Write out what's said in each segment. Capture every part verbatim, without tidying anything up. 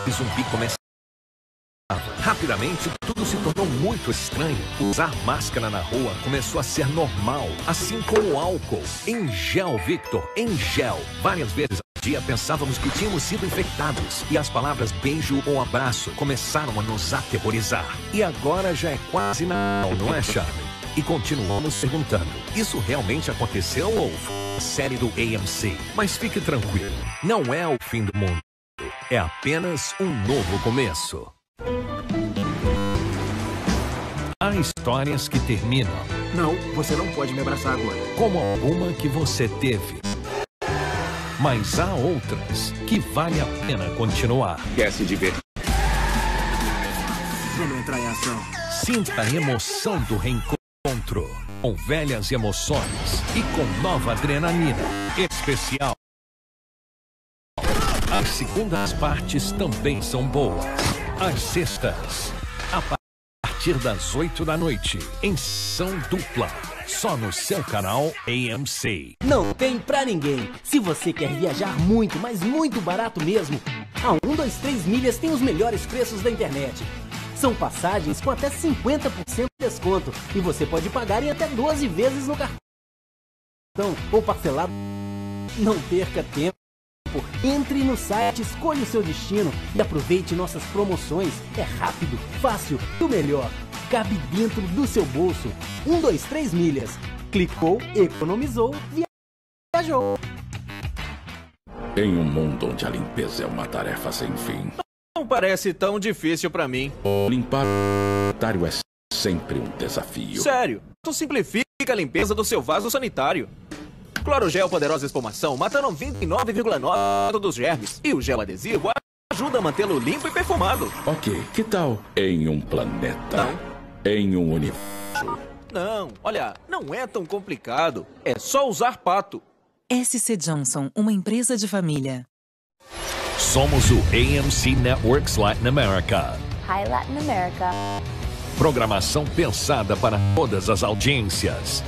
zumbi começava. Rapidamente, tudo se tornou muito estranho. Usar máscara na rua começou a ser normal, assim como o álcool. Em gel, Victor, em gel. Várias vezes ao dia pensávamos que tínhamos sido infectados. E as palavras beijo ou abraço começaram a nos aterrorizar. E agora já é quase Natal, não é, Charlie? E continuamos perguntando, isso realmente aconteceu ou foi a série do A M C? Mas fique tranquilo, não é o fim do mundo. É apenas um novo começo. Há histórias que terminam. Não, você não pode me abraçar agora. Como alguma que você teve. Mas há outras que vale a pena continuar. Quer se divertir? Vamos entrar em ação. Sinta a emoção do reencontro. Com velhas emoções e com nova adrenalina especial. As segundas partes também são boas. As sextas, a partir das oito da noite, em sessão dupla, só no seu canal A M C. Não tem pra ninguém. Se você quer viajar muito, mas muito barato mesmo, a um dois três Milhas tem os melhores preços da internet. São passagens com até cinquenta por cento de desconto e você pode pagar em até doze vezes no cartão ou parcelado. Não perca tempo. Entre no site, escolha o seu destino e aproveite nossas promoções. É rápido, fácil e o melhor, cabe dentro do seu bolso. um dois três Milhas. Clicou, economizou, viajou. Em um mundo onde a limpeza é uma tarefa sem fim. Não parece tão difícil pra mim. Limpar o sanitário é sempre um desafio. Sério, tu simplifica a limpeza do seu vaso sanitário. Clorogel Poderosa Espumação mata noventa e nove vírgula nove por cento dos germes. E o gel adesivo ajuda a mantê-lo limpo e perfumado. Ok, que tal em um planeta? Não. Em um universo? Não, olha, não é tão complicado. É só usar pato. S C Johnson, uma empresa de família. Somos o A M C Networks Latin America. Hi, Latin America. Programação pensada para todas as audiências.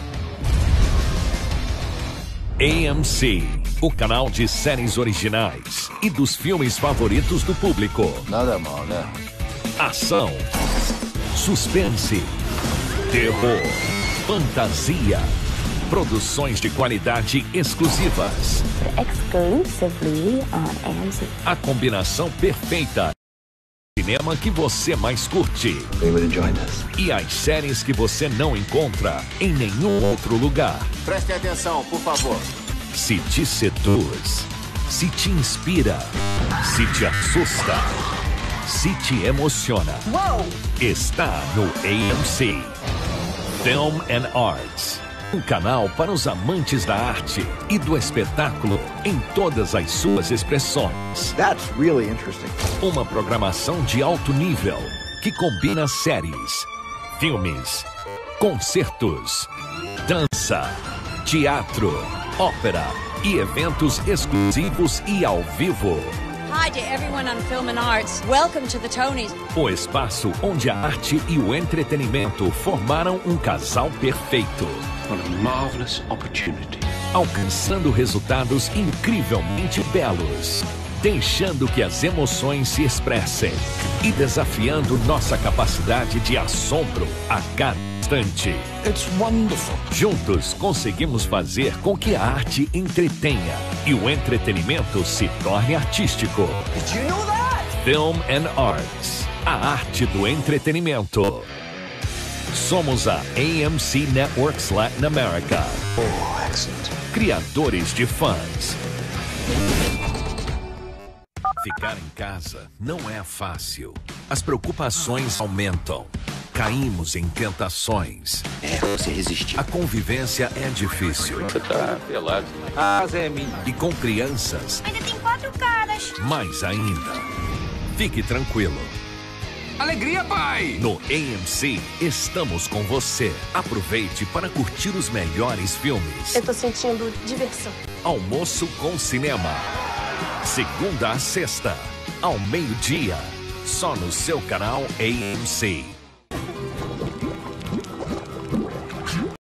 A M C, o canal de séries originais e dos filmes favoritos do público. Nada mal, né? Ação, suspense, terror, fantasia, produções de qualidade exclusivas. Exclusively on A M C. A combinação perfeita. Cinema que você mais curte. They would join us. E as séries que você não encontra em nenhum outro lugar. Preste atenção, por favor. Se te seduz, se te inspira, se te assusta, se te emociona. Uou! Está no A M C. Film and Arts. Um canal para os amantes da arte e do espetáculo em todas as suas expressões. That's really interesting. Uma programação de alto nível que combina séries, filmes, concertos, dança, teatro, ópera e eventos exclusivos e ao vivo. Hi to everyone on Film and Arts. Welcome to the Tonys. O espaço onde a arte e o entretenimento formaram um casal perfeito. What a marvelous opportunity. Alcançando resultados incrivelmente belos, deixando que as emoções se expressem e desafiando nossa capacidade de assombro a cada instante. It's wonderful. Juntos conseguimos fazer com que a arte entretenha e o entretenimento se torne artístico. Did you know that? Film and Arts, a arte do entretenimento. Somos a A M C Networks Latin America. Oh, excellent. Criadores de fãs. Ficar em casa não é fácil. As preocupações aumentam. Caímos em tentações. É, você resistiu. A convivência é difícil. Você tá pelado. Ah, Zé, minha. E com crianças, Ainda tem quatro caras. mais ainda. Fique tranquilo. Alegria, pai! No A M C, estamos com você. Aproveite para curtir os melhores filmes. Eu tô sentindo diversão. Almoço com cinema. Segunda a sexta, ao meio-dia. Só no seu canal A M C.